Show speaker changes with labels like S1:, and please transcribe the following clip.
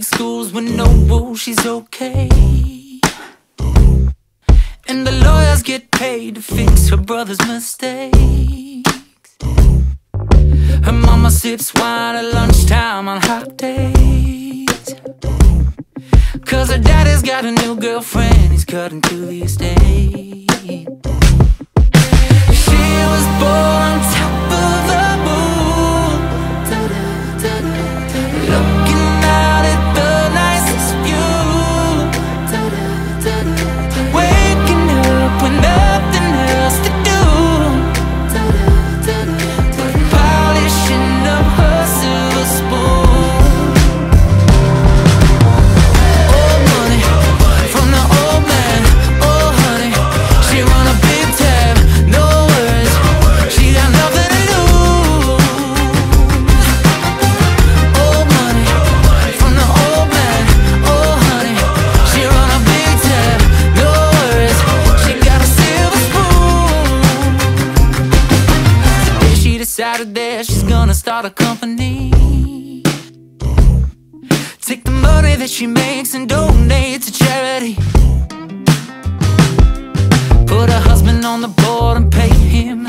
S1: big schools with no rules, she's okay. And the lawyers get paid to fix her brother's mistakes. Her mama sips wine at lunchtime on hot days, 'cause her daddy's got a new girlfriend, he's cutting to the estate. She was born on top of the moon, looking out at the nicest view, waking up with nothing else to do, polishing up her silver spoon. Old money from the old man, oh honey, she run a big tab, no worries, she got nothing to lose. Old money from the old man, oh honey, she run a big tab, no worries, she got a silver spoon. Today she decided that she's gonna start a company, take the money that she makes and donate to charity, put her husband on the board and pay him